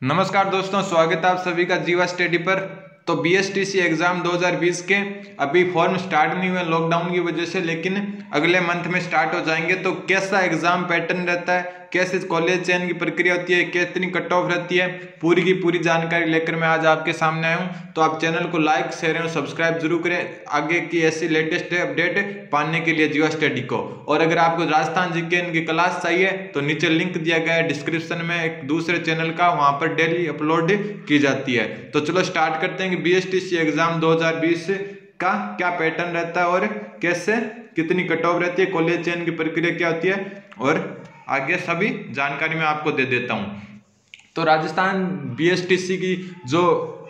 नमस्कार दोस्तों, स्वागत है आप सभी का जीवा स्टडी पर। तो बीएसटीसी एग्जाम 2020 के अभी फॉर्म स्टार्ट नहीं हुए लॉकडाउन की वजह से, लेकिन अगले मंथ में स्टार्ट हो जाएंगे। तो कैसा एग्जाम पैटर्न रहता है, कैसे कॉलेज चयन की प्रक्रिया होती है, कितनी कट ऑफ रहती है, पूरी की पूरी जानकारी लेकर मैं आज आपके सामने आया हूँ। तो आप चैनल को लाइक शेयर और सब्सक्राइब जरूर करें आगे की ऐसी लेटेस्ट अपडेट पाने के लिए जीवा स्टडी को। और अगर आपको राजस्थान जीके इनकी क्लास चाहिए तो नीचे लिंक दिया गया है डिस्क्रिप्शन में एक दूसरे चैनल का, वहां पर डेली अपलोड की जाती है। तो चलो स्टार्ट करते हैं कि बीएसटीसी एग्जाम 2020 का क्या पैटर्न रहता है और कैसे कितनी कट ऑफ रहती है, कॉलेज चयन की प्रक्रिया क्या होती है, और आगे सभी जानकारी मैं आपको दे देता हूँ। तो राजस्थान बीएसटीसी की जो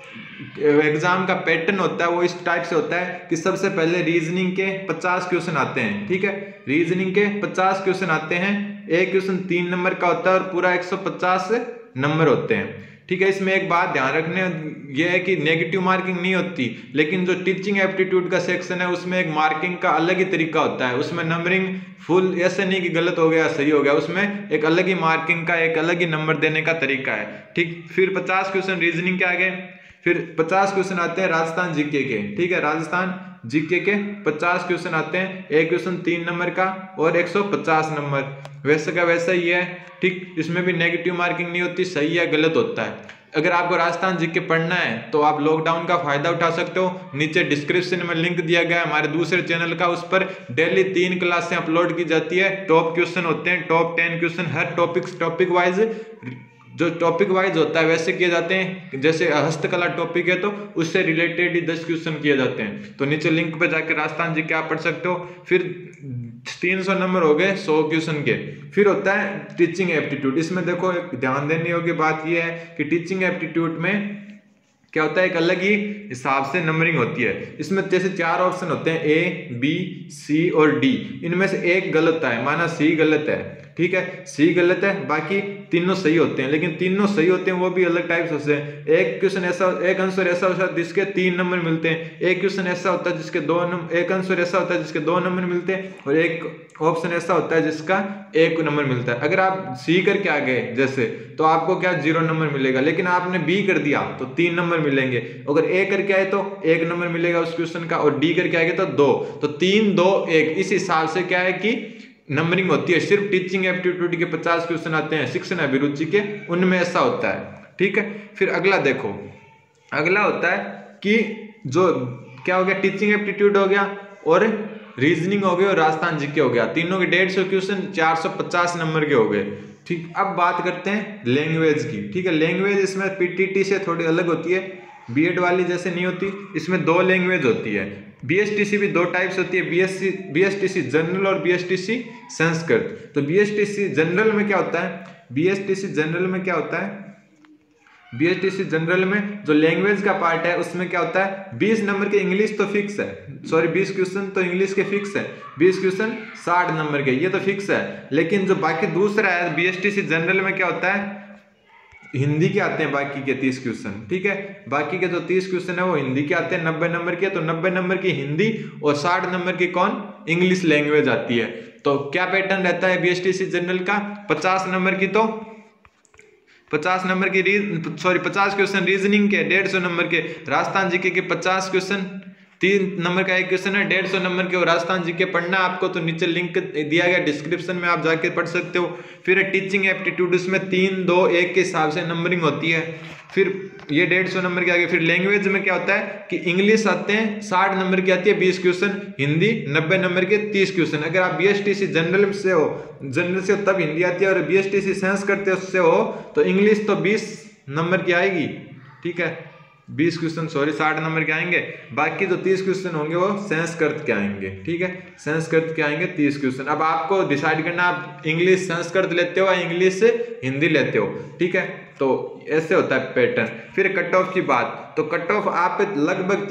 एग्जाम का पैटर्न होता है वो इस टाइप से होता है कि सबसे पहले रीजनिंग के 50 क्वेश्चन आते हैं। ठीक है, रीजनिंग के 50 क्वेश्चन आते हैं। एक क्वेश्चन 3 नंबर का होता है और पूरा 150 नंबर होते हैं। ठीक है, इसमें एक बात ध्यान रखने ये है कि नेगेटिव मार्किंग नहीं होती, लेकिन जो टीचिंग एप्टीट्यूड का सेक्शन है उसमें एक मार्किंग का अलग ही तरीका होता है। उसमें नंबरिंग फुल ऐसे नहीं कि गलत हो गया सही हो गया, उसमें एक अलग ही मार्किंग का एक अलग ही नंबर देने का तरीका है। ठीक, फिर 50 क्वेश्चन रीजनिंग के आ गए। फिर 50 क्वेश्चन आते हैं राजस्थान जीके के। ठीक है, राजस्थान जीके के 50 क्वेश्चन आते हैं। एक क्वेश्चन 3 नंबर का और 150 नंबर, वैसे का वैसा ही है। ठीक, इसमें भी नेगेटिव मार्किंग नहीं होती, सही या गलत होता है। अगर आपको राजस्थान जीके पढ़ना है तो आप लॉकडाउन का फायदा उठा सकते हो। नीचे डिस्क्रिप्शन में लिंक दिया गया है हमारे दूसरे चैनल का, उस पर डेली 3 क्लासें अपलोड की जाती है। टॉप क्वेश्चन होते हैं, टॉप 10 क्वेश्चन हर टॉपिक वाइज, जो टॉपिक वाइज होता है वैसे किए जाते हैं। जैसे हस्तकला टॉपिक है तो उससे रिलेटेड ही 10 क्वेश्चन किए जाते हैं। तो नीचे लिंक पे जाकर राजस्थान जी के आप पढ़ सकते हो। फिर 300 नंबर हो गए 100 क्वेश्चन के। फिर होता है टीचिंग एप्टीट्यूड। इसमें देखो एक ध्यान देने योग्य बात यह है कि टीचिंग एप्टीट्यूड में क्या होता है, एक अलग ही हिसाब से नंबरिंग होती है। इसमें जैसे 4 ऑप्शन होते हैं, ए, बी, सी और डी। इनमें से एक गलत है, माना सी गलत है। ठीक है, सी गलत है, बाकी तीनों सही होते हैं। लेकिन तीनों सही होते हैं वो भी अलग टाइप से हैं। एक क्वेश्चन ऐसा, एक आंसर ऐसा होता है जिसके 3 नंबर मिलते हैं। एक क्वेश्चन ऐसा होता है जिसके 2 नंबर, एक आंसर ऐसा होता है जिसके 2 नंबर मिलते हैं, और एक ऑप्शन ऐसा होता है जिसका 1 नंबर मिलता है। अगर आप सी करके आ गए जैसे, तो आपको क्या 0 नंबर मिलेगा। लेकिन आपने बी कर दिया तो 3 नंबर मिलेंगे। अगर ए करके आए तो 1 नंबर मिलेगा उस क्वेश्चन का, और डी करके आएगा तो 2। तो 3, 2, 1 इस हिसाब से क्या है कि नंबरिंग होती है। सिर्फ टीचिंग एप्टीट्यूड के 50 क्वेश्चन आते हैं, शिक्षण अभिरुचि के उनमें ऐसा होता है। ठीक है, फिर अगला देखो, अगला होता है कि जो क्या हो गया, टीचिंग एप्टीट्यूड हो गया और रीजनिंग हो गया और राजस्थान जीके हो गया। तीनों के 150 क्वेश्चन 450 नंबर के हो गए। ठीक, अब बात करते हैं लैंग्वेज की। ठीक है, लैंग्वेज इसमें पीटीटी से थोड़ी अलग होती है, बीएड वाली जैसे नहीं होती। इसमें 2 लैंग्वेज होती है। बीएसटीसी भी 2 टाइप्स होती है, बीएसटीसी जनरल और बीएसटीसी संस्कृत। तो बीएसटीसी जनरल में क्या होता है, बीएसटीसी जनरल में क्या होता है, बीएसटीसी जनरल में जो लैंग्वेज का पार्ट है उसमें क्या होता है, 20 नंबर के इंग्लिश तो फिक्स है, सॉरी 20 क्वेश्चन तो इंग्लिश के फिक्स है, 20 क्वेश्चन 60 नंबर के, ये तो फिक्स है। लेकिन जो बाकी दूसरा है बीएसटीसी जनरल में क्या होता है, हिंदी के आते हैं बाकी के 30 क्वेश्चन। ठीक है, बाकी के जो 30 क्वेश्चन है वो हिंदी के आते हैं 90 नंबर के। तो 90 नंबर की हिंदी और 60 नंबर की कौन, इंग्लिश लैंग्वेज आती है। तो क्या पैटर्न रहता है बीएसटीसी जनरल का, 50 नंबर की तो 50 नंबर की 50 क्वेश्चन रीजनिंग के, 150 नंबर के राजस्थान जीके के 50 क्वेश्चन, 3 नंबर का एक क्वेश्चन है 150 नंबर के, और राजस्थान जीके पढ़ना आपको तो नीचे लिंक दिया गया डिस्क्रिप्शन में, आप जाके पढ़ सकते हो। फिर टीचिंग एप्टीट्यूड, उसमें 3, 2, 1 के हिसाब से नंबरिंग होती है। फिर ये 150 नंबर के आगे। फिर लैंग्वेज में क्या होता है कि इंग्लिश आते हैं 60 नंबर की आती है 20 क्वेश्चन, हिंदी 90 नंबर के 30 क्वेश्चन। अगर आप बीएसटीसी जनरल से हो, जनरल से तब हिंदी आती है, और बीएसटीसी संस्कृत से हो तो इंग्लिश तो 20 नंबर की आएगी। ठीक है, 20 क्वेश्चन, सॉरी 60 नंबर के आएंगे, बाकी जो 30 क्वेश्चन होंगे वो संस्कृत के आएंगे। ठीक है, संस्कृत के आएंगे 30 क्वेश्चन। अब आपको डिसाइड करना आप इंग्लिश संस्कृत लेते हो या इंग्लिश से हिंदी लेते हो। ठीक है, तो ऐसे होता है पैटर्न। फिर कट ऑफ की बात, तो कट ऑफ आप लगभग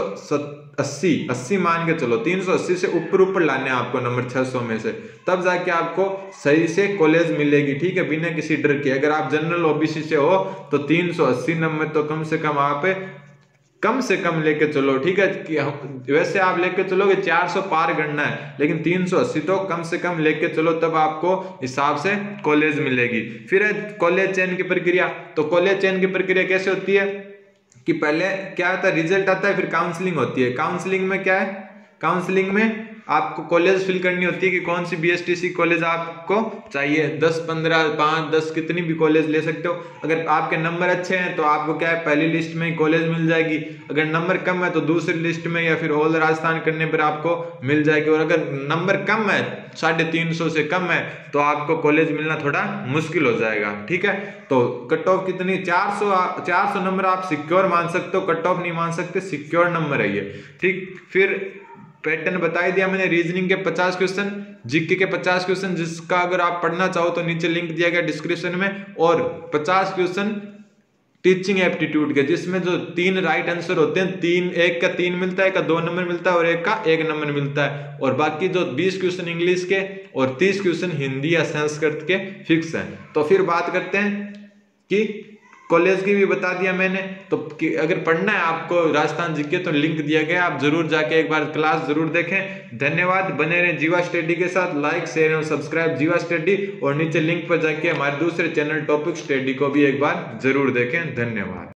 380 मान के चलो, 380 से ऊपर लाने आपको नंबर 600 में से, तब जाके आपको सही से कॉलेज मिलेगी। ठीक है, बिना किसी डर के। अगर आप जनरल ओबीसी से हो तो 380 नंबर तो कम से कम आप कम से कम लेके चलो, ठीक है। कि वैसे आप लेके चलोगे 400 पार करना है, लेकिन 380 तो कम से कम लेके चलो, तब आपको हिसाब से कॉलेज मिलेगी। फिर है कॉलेज चयन की प्रक्रिया। तो कॉलेज चयन की प्रक्रिया कैसे होती है कि पहले क्या आता है, रिजल्ट आता है, फिर काउंसलिंग होती है। काउंसलिंग में क्या है, काउंसलिंग में आपको कॉलेज फिल करनी होती है कि कौन सी बीएसटीसी कॉलेज आपको चाहिए। 10, 15, 5, 10 कितनी भी कॉलेज ले सकते हो। अगर आपके नंबर अच्छे हैं तो आपको क्या है, पहली लिस्ट में ही कॉलेज मिल जाएगी। अगर नंबर कम है तो दूसरी लिस्ट में या फिर ऑल राजस्थान करने पर आपको मिल जाएगी। और अगर नंबर कम है, 350 से कम है, तो आपको कॉलेज मिलना थोड़ा मुश्किल हो जाएगा, ठीक है। तो कट ऑफ कितनी, 400 नंबर आप सिक्योर मान सकते हो, कट ऑफ नहीं मान सकते, सिक्योर नंबर है ये, ठीक। फिर पैटर्न बता ही दिया मैंने, रीजनिंग के 50 क्वेश्चन, जीके के 50 क्वेश्चन, जिसका अगर आप पढ़ना चाहो तो नीचे लिंक दिया गया डिस्क्रिप्शन में, और 50 क्वेश्चन टीचिंग एप्टीट्यूड के, जिसमें जो 3 राइट आंसर होते हैं, एक का 3 मिलता है, एक का 2 नंबर मिलता है और एक का 1 नंबर मिलता है। और बाकी जो 20 क्वेश्चन इंग्लिश के और 30 क्वेश्चन हिंदी या संस्कृत के फिक्स हैं। तो फिर बात करते हैं कि कॉलेज की भी बता दिया मैंने। तो अगर पढ़ना है आपको राजस्थान जीके तो लिंक दिया गया, आप जरूर जाके एक बार क्लास जरूर देखें। धन्यवाद, बने रहें जीवा स्टडी के साथ, लाइक शेयर और सब्सक्राइब जीवा स्टडी, और नीचे लिंक पर जाके हमारे दूसरे चैनल टॉपिक स्टडी को भी एक बार जरूर देखें। धन्यवाद।